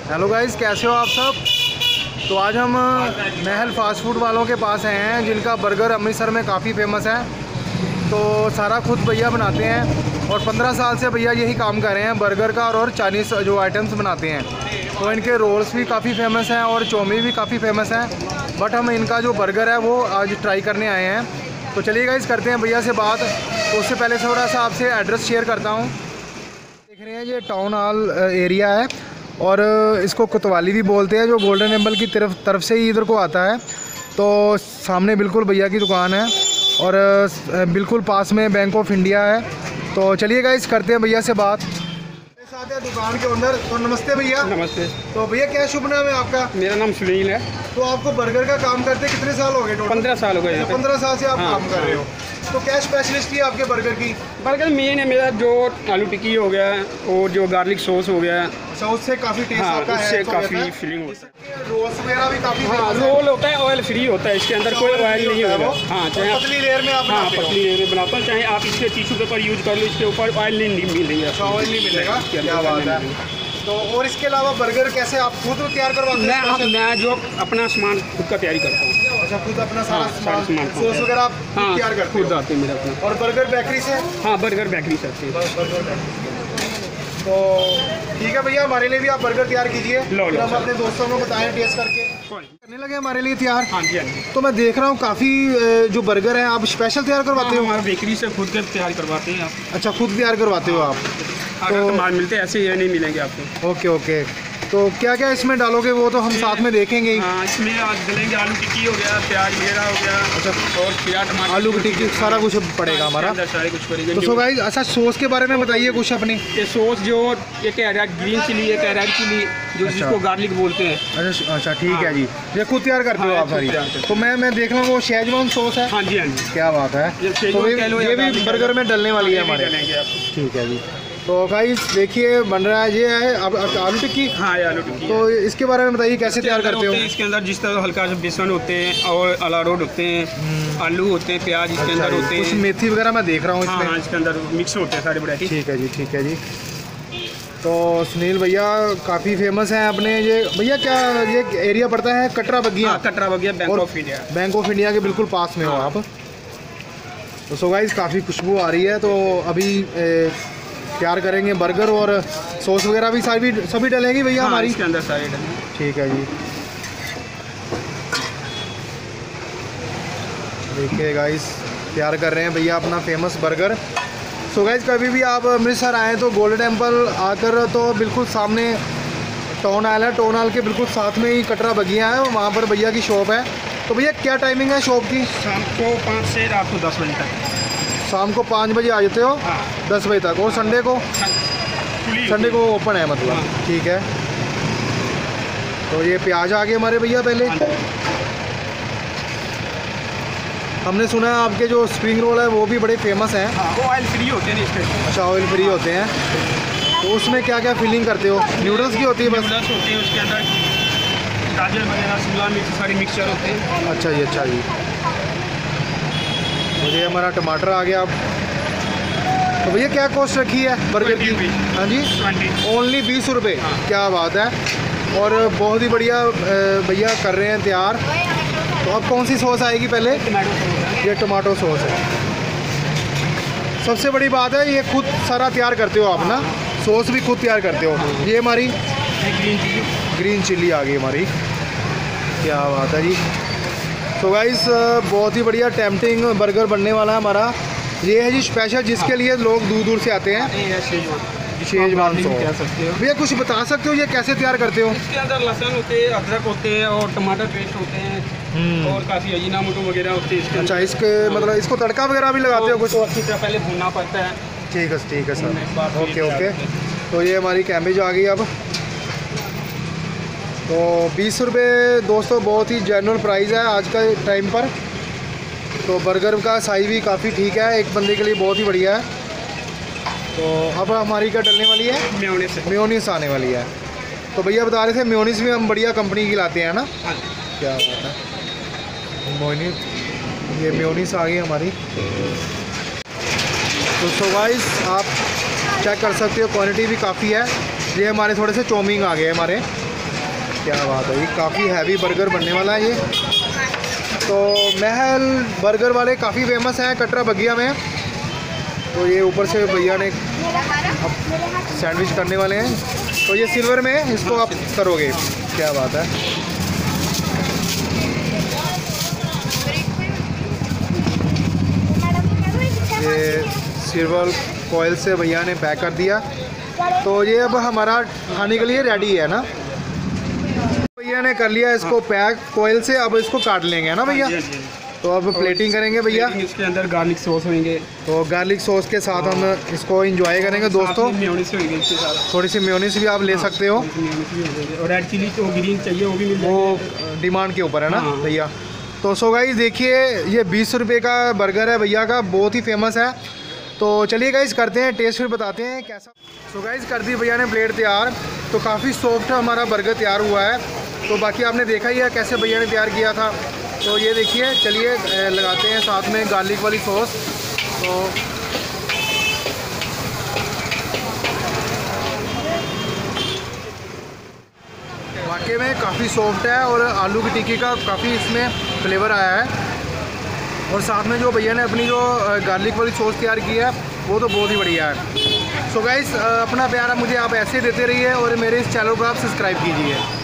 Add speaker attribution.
Speaker 1: Hello guys, कैसे हो आप सब। तो आज हम महल फास्ट फूड वालों के पास आए हैं, जिनका बर्गर अमृतसर में काफ़ी फेमस है। तो सारा खुद भैया बनाते हैं और 15 साल से भैया यही काम कर रहे हैं बर्गर का, और चाइनीज़ जो आइटम्स बनाते हैं। तो इनके रोल्स भी काफ़ी फेमस हैं और चौमी भी काफ़ी फेमस हैं। बट हम इनका जो बर्गर है वो आज ट्राई करने आए हैं। तो चलिए गाइस, करते हैं भैया से बात। तो उससे पहले थोड़ा सा आपसे एड्रेस शेयर करता हूँ। देख रहे हैं ये टाउन हॉल एरिया है और इसको कोतवाली भी बोलते हैं, जो गोल्डन टेम्पल की तरफ से ही इधर को आता है। तो सामने बिल्कुल भैया की दुकान है और बिल्कुल पास में बैंक ऑफ इंडिया है। तो चलिए गाइस, करते हैं भैया से बात। साथ है दुकान के अंदर। तो नमस्ते भैया।
Speaker 2: नमस्ते।
Speaker 1: तो भैया क्या शुभ नाम है आपका?
Speaker 2: मेरा नाम सुनील है।
Speaker 1: तो आपको बर्गर का काम करते कितने साल हो गए?
Speaker 2: 15 साल हो गए।
Speaker 1: 15 साल से आप
Speaker 2: हाँ,
Speaker 1: काम कर रहे हो। तो क्या स्पेशलिस्ट है आपके बर्गर की?
Speaker 2: बर्गर मेन है मेरा, जो आलू टिक्की हो गया और जो गार्लिक सॉस हो गया।
Speaker 1: अच्छा, उससे काफ़ी टेस्ट
Speaker 2: हाँ,
Speaker 1: आपका
Speaker 2: उससे
Speaker 1: है,
Speaker 2: काफ़ी फीलिंग होता है।
Speaker 1: रोल्स वगैरह भी काफ़ी
Speaker 2: हाँ, रोल होता है, ऑयल फ्री होता है, इसके अंदर कोई ऑयल नहीं होगा। हाँ, चाहे
Speaker 1: पतली लेयर में आप
Speaker 2: हाँ
Speaker 1: बनाते हो?
Speaker 2: पतली लेयर में बनाता हूँ। चाहे आप इसके टिश्यू पेपर यूज कर लो, इसके ऊपर ऑयल नहीं मिलेगा।
Speaker 1: ऑयल नहीं मिलेगा। क्या बात है। तो और इसके अलावा बर्गर कैसे आप खुद तैयार करवाते हैं?
Speaker 2: मैं जो अपना सामान खुद का तैयारी करता हूँ।
Speaker 1: अच्छा, खुद अपना सारा
Speaker 2: सामान
Speaker 1: सॉस वगैरह आप
Speaker 2: हाँ
Speaker 1: तैयार करते
Speaker 2: खुद
Speaker 1: हो?
Speaker 2: आते हैं मेरा अपना।
Speaker 1: और बर्गर बेकरी से?
Speaker 2: हाँ, बर्गर बेकरी से आती है।
Speaker 1: Burger bakery. तो ठीक है भैया, हमारे लिए भी आप बर्गर तैयार कीजिए।
Speaker 2: लो,
Speaker 1: हम अपने दोस्तों को बताएं टेस्ट करके करने लगे हमारे लिए तैयार।
Speaker 2: हाँ जी, हाँ जी।
Speaker 1: तो मैं देख रहा हूँ काफ़ी जो बर्गर है आप स्पेशल तैयार करवाते हो?
Speaker 2: हमारा बेकरी से खुद के तैयार करवाते हैं आप।
Speaker 1: अच्छा, खुद तैयार करवाते हो आप?
Speaker 2: अगर तो माल मिलते हैं ऐसे ये नहीं मिलेंगे आपको।
Speaker 1: Okay okay. तो क्या क्या इसमें डालोगे वो तो हम साथ में देखेंगे ही।
Speaker 2: हाँ, इसमें आज डलेंगे आलू टिक्की हो गया, प्याज वगैरह हो गया। अच्छा, और खीरा टमाटर,
Speaker 1: आलू की टिक्की सारा कुछ पड़ेगा हमारा।
Speaker 2: सारे कुछ पड़ेगा।
Speaker 1: तो सो गाइस, अच्छा सॉस के बारे में बताइए कुछ अपने।
Speaker 2: ये सॉस जो ये कह रहा है ग्रीन चिली, ये कह रहा है चिली, जो
Speaker 1: अच्छा।
Speaker 2: जिसको गार्लिक बोलते हैं।
Speaker 1: अच्छा ठीक है जी। ये खुद तैयार करते हो
Speaker 2: हाँ,
Speaker 1: आप
Speaker 2: खुद
Speaker 1: सारी?
Speaker 2: तैयार करते हैं।
Speaker 1: तो मैं देख रहा हूँ वो शेजवान सॉस है।
Speaker 2: हाँ जी, हाँ जी।
Speaker 1: क्या बात है।
Speaker 2: ये
Speaker 1: तो
Speaker 2: शेजवान कह लो या
Speaker 1: ये भी
Speaker 2: गार्लिक
Speaker 1: बर्गर में डलने वाली है हमारे।
Speaker 2: डलेंगे आपको।
Speaker 1: ठीक है जी। तो गाइस देखिए बन रहा है, ये है अब आलू टिक्की।
Speaker 2: हाँ, ये आलू टिक्की।
Speaker 1: तो इसके बारे में बताइए कैसे तैयार करते हो?
Speaker 2: इसके अंदर जिस तरह हल्का सा बेसन होते हैं और अरारोट होते हैं, आलू होते हैं, प्याज इसके अंदर होते हैं,
Speaker 1: कुछ मेथी वगैरह मैं देख रहा हूँ
Speaker 2: हाँ,
Speaker 1: इसमें।
Speaker 2: इसके अंदर मिक्स होते हैं सारे वैरायटी।
Speaker 1: ठीक है जी, ठीक है जी। तो सुनील भैया काफ़ी फेमस हैं अपने ये। भैया क्या ये एरिया पड़ता है? कटरा बगिया।
Speaker 2: हाँ, कटरा बगिया, बैंक
Speaker 1: और
Speaker 2: of India.
Speaker 1: Bank of India के बिल्कुल पास में हो
Speaker 2: हाँ।
Speaker 1: आप। तो सो गाइस काफ़ी खुशबू आ रही है। तो अभी तैयार करेंगे बर्गर और सॉस वगैरह भी सभी डलेगी भैया
Speaker 2: हाँ,
Speaker 1: हमारी?
Speaker 2: इसके अंदर सारे डलेंगे।
Speaker 1: ठीक है जी। देखिए गाइस, तैयार कर रहे हैं भैया अपना फेमस बर्गर। सो गाइस, कभी भी आप अमृतसर आएँ तो गोल्डन टेम्पल आकर तो बिल्कुल सामने टाउन हॉल है। टाउन हॉल के बिल्कुल साथ में ही कटरा बगिया है, वहाँ पर भैया की शॉप है। तो भैया क्या टाइमिंग है शॉप की?
Speaker 2: शाम को 5 से रात को 10 बजे तक।
Speaker 1: शाम को 5 बजे आ जाते हो?
Speaker 2: हाँ।
Speaker 1: 10 बजे तक। और संडे को? संडे को ओपन है मतलब।
Speaker 2: हाँ।
Speaker 1: ठीक है। तो ये प्याज आ गए हमारे भैया पहले। हमने सुना है आपके जो स्प्रिंग रोल है वो भी बड़े फेमस हैं।
Speaker 2: हाँ, वो ऑयल फ्री होते हैं इसके।
Speaker 1: अच्छा, ऑयल फ्री होते हैं। तो उसमें क्या क्या फिलिंग करते हो? नूडल्स की होती है बस?
Speaker 2: नूडल्स होते हैं, उसके अंदर गाजर वगैरह, शिमला मिर्च, सारे मिक्सचर होते हैं।
Speaker 1: अच्छा जी, अच्छा जी। मुझे हमारा टमाटर आ गया अब। तो भैया क्या कॉस्ट रखी है बर्गर की?
Speaker 2: 20
Speaker 1: हाँ जी,
Speaker 2: 20।
Speaker 1: ओनली 20 रुपये।
Speaker 2: हाँ।
Speaker 1: क्या बात है। और बहुत ही बढ़िया भैया कर रहे हैं तैयार। तो अब कौन सी सॉस आएगी पहले?
Speaker 2: Tomato sauce.
Speaker 1: ये टमाटो सॉस है। सबसे बड़ी बात है ये खुद सारा तैयार करते हो आप ना? सॉस भी खुद तैयार करते हो? ये हमारी ग्रीन चिल्ली आ गई हमारी। क्या बात है जी। तो गाइस बहुत ही बढ़िया टेम्पटिंग बर्गर बनने वाला है हमारा। ये है जी स्पेशल, जिसके लिए लोग दूर दूर से आते हैं। Schezwan sauce. भैया कुछ बता सकते हो ये कैसे तैयार करते हो?
Speaker 2: इसके अंदर लहसुन होते हैं, अदरक होते हैं और टमाटर पेस्ट होते हैं और काफ़ी अजीनामोटो वगैरह होते हैं इसके।
Speaker 1: अच्छा, इसके मतलब इसको तड़का वगैरह भी लगाते हो कुछ?
Speaker 2: तो अच्छी तरह पहले भूनना पड़ता है।
Speaker 1: ठीक है सर।
Speaker 2: बात
Speaker 1: ओके ओके। तो ये हमारी कैम्बेज आ गई अब। तो 20 रुपये दोस्तों बहुत ही जेन्युइन प्राइस है आज का टाइम पर। तो बर्गर का साइज़ भी काफ़ी ठीक है, एक बंदे के लिए बहुत ही बढ़िया है। तो अब हमारी क्या डलने वाली है? मेयोनीज आने वाली है। तो भैया बता रहे थे मेयोनीज भी हम बढ़िया कंपनी की लाते हैं ना? क्या बात है। मेयोनीज आ गई हमारी। तो गाइस आप चेक कर सकते हो, क्वांटिटी भी काफ़ी है। ये हमारे थोड़े से चौमिंग आ गए हमारे। क्या बात है, ये काफ़ी हैवी बर्गर बनने वाला है ये। तो महल बर्गर वाले काफ़ी फेमस हैं कटरा बगिया में। तो ये ऊपर से भैया ने अब सैंडविच करने वाले हैं, तो ये सिल्वर में इसको आप करोगे। क्या बात है। ये सिल्वर फॉइल से भैया ने पैक कर दिया, तो ये अब हमारा खाने के लिए रेडी है ना। भैया ने कर लिया इसको पैक फॉइल से, अब इसको काट लेंगे है ना भैया। तो अब प्लेटिंग करेंगे भैया।
Speaker 2: इसके अंदर गार्लिक सॉस होंगे,
Speaker 1: तो गार्लिक सॉस के साथ हम इसको एंजॉय करेंगे दोस्तों।
Speaker 2: मेयोनीज होंगे इसके साथ,
Speaker 1: थोड़ी सी मेयोनीज भी आप ले सकते हो,
Speaker 2: और रेड चिली तो ग्रीन चाहिए वो भी मिल जाएगी,
Speaker 1: वो डिमांड के ऊपर है ना भैया। तो सो गाइस देखिए, ये 20 रुपये का बर्गर है भैया का, बहुत ही फेमस है। तो चलिए गाइस करते हैं टेस्ट, फिर बताते हैं कैसा। सो गाइस कर दी भैया ने प्लेट तैयार, तो काफ़ी सॉफ्ट हमारा बर्गर तैयार हुआ है। तो बाकी आपने देखा ही है कैसे भैया ने तैयार किया था। तो ये देखिए, चलिए लगाते हैं साथ में गार्लिक वाली सॉस। तो वाकई में काफ़ी सॉफ्ट है और आलू की टिक्की का काफ़ी इसमें फ्लेवर आया है। और साथ में जो भैया ने अपनी जो गार्लिक वाली सॉस तैयार की है वो तो बहुत ही बढ़िया है। सो गाइस अपना प्यार मुझे आप ऐसे देते रहिए और मेरे इस चैनल को आप सब्सक्राइब कीजिए।